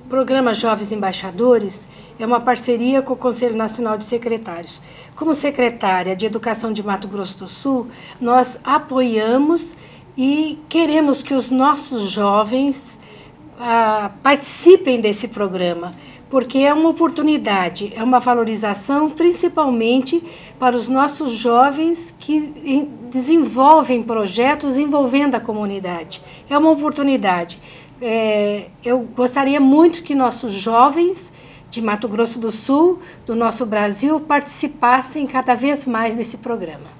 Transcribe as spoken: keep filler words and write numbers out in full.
Programa Jovens Embaixadores é uma parceria com o Conselho Nacional de Secretários. Como secretária de Educação de Mato Grosso do Sul, nós apoiamos e queremos que os nossos jovens ah, participem desse programa, porque é uma oportunidade, é uma valorização, principalmente para os nossos jovens que desenvolvem projetos envolvendo a comunidade. É uma oportunidade. É, eu gostaria muito que nossos jovens de Mato Grosso do Sul, do nosso Brasil, participassem cada vez mais desse programa.